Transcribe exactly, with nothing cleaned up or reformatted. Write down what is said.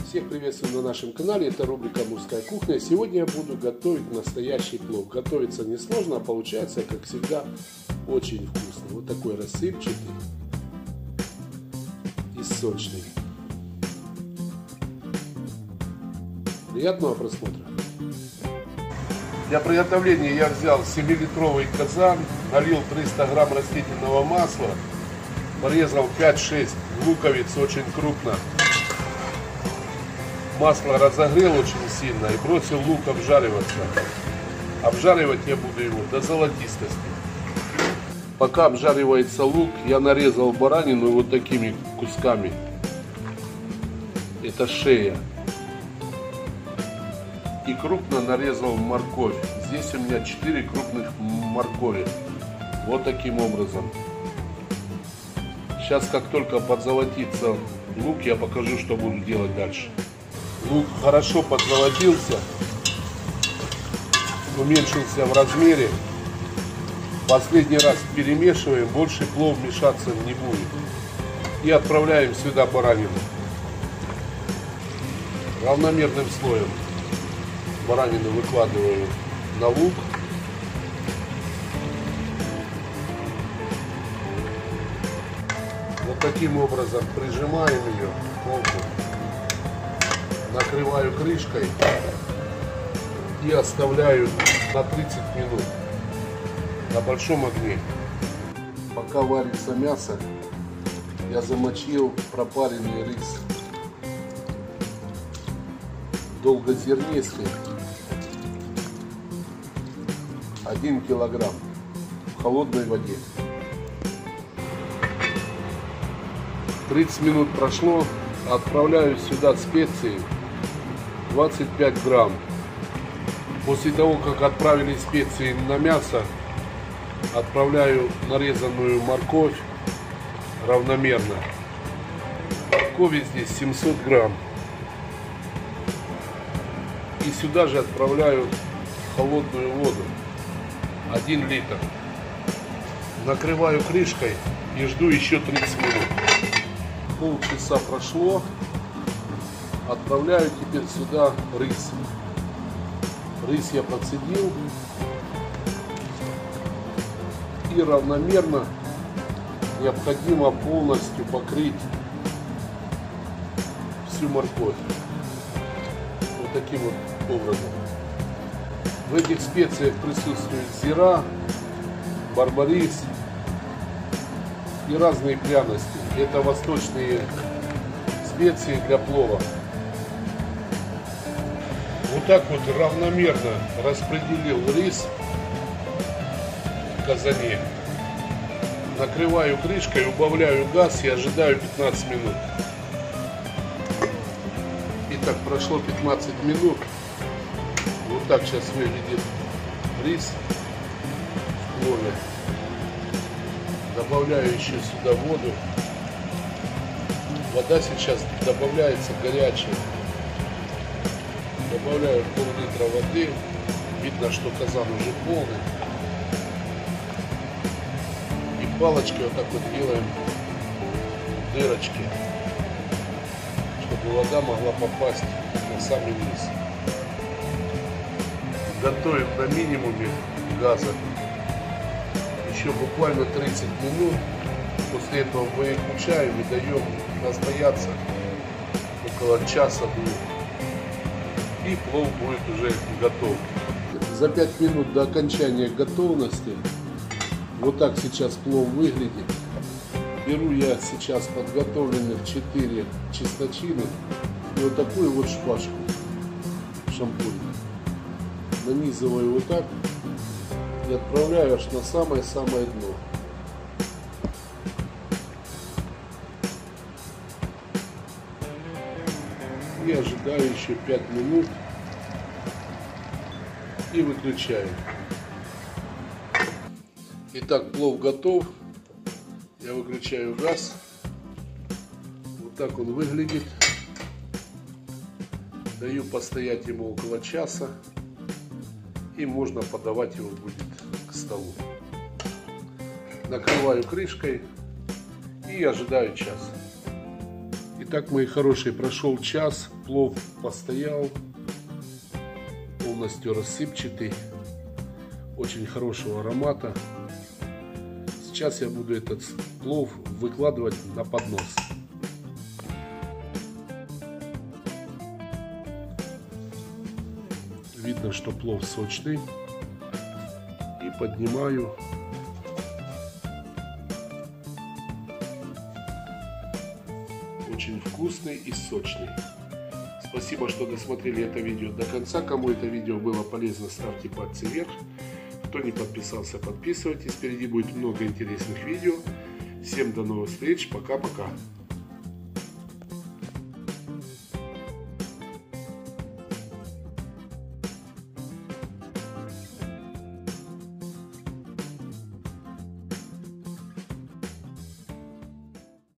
Всех приветствую на нашем канале, это рубрика «Мужская кухня». Сегодня я буду готовить настоящий плов. Готовится несложно, а получается, как всегда, очень вкусно. Вот такой рассыпчатый и сочный. Приятного просмотра. Для приготовления я взял семилитровый казан, налил триста грамм растительного масла, порезал пять-шесть луковиц очень крупно. Масло разогрел очень сильно и бросил лук обжариваться. Обжаривать я буду его до золотистости. Пока обжаривается лук, я нарезал баранину вот такими кусками. Это шея. И крупно нарезал морковь. Здесь у меня четыре крупных моркови. Вот таким образом. Сейчас, как только подзолотится лук, я покажу, что буду делать дальше. Лук хорошо подзолотился, уменьшился в размере. Последний раз перемешиваем, больше плов мешаться не будет. И отправляем сюда баранину. Равномерным слоем баранину выкладываю на лук. Вот таким образом прижимаем ее плотно. Накрываю крышкой и оставляю на тридцать минут на большом огне. Пока варится мясо, я замочил пропаренный рис долгозернистый, один килограмм в холодной воде. тридцать минут прошло, отправляю сюда специи. двадцать пять грамм. После того, как отправили специи на мясо, отправляю нарезанную морковь равномерно. Моркови здесь семьсот грамм. И сюда же отправляю холодную воду, один литр. Накрываю крышкой и жду еще тридцать минут. Полчаса прошло. Отправляю теперь сюда рис. Рис я процедил. И равномерно необходимо полностью покрыть всю морковь. Вот таким вот образом. В этих специях присутствует зира, барбарис и разные пряности. Это восточные специи для плова. Вот так вот равномерно распределил рис в казане. Накрываю крышкой, убавляю газ и ожидаю пятнадцать минут. Итак, прошло пятнадцать минут. Вот так сейчас выглядит рис в плове. Добавляю еще сюда воду. Вода сейчас добавляется горячая. Добавляю пол-литра воды. Видно, что казан уже полный. И палочкой вот так вот делаем дырочки, чтобы вода могла попасть на самый низ. Готовим на минимуме газа. Еще буквально тридцать минут. После этого выключаем и даем настояться около часа-двух. И плов будет уже готов. За пять минут до окончания готовности вот так сейчас плов выглядит. Беру я сейчас подготовленных четыре чесночины и вот такую вот шпажку шампунь. Нанизываю вот так и отправляю аж на самое-самое дно. И ожидаю еще пять минут и выключаю. Итак, плов готов. Я выключаю газ. Вот так он выглядит. Даю постоять ему около часа. И можно подавать его будет к столу. Накрываю крышкой и ожидаю час. Итак, мои хорошие, прошел час, плов постоял, полностью рассыпчатый, очень хорошего аромата. Сейчас я буду этот плов выкладывать на поднос. Видно, что плов сочный. И поднимаю. Очень вкусный и сочный. Спасибо, что досмотрели это видео до конца. Кому это видео было полезно, ставьте пальцы вверх. Кто не подписался, подписывайтесь. Впереди будет много интересных видео. Всем до новых встреч. Пока-пока.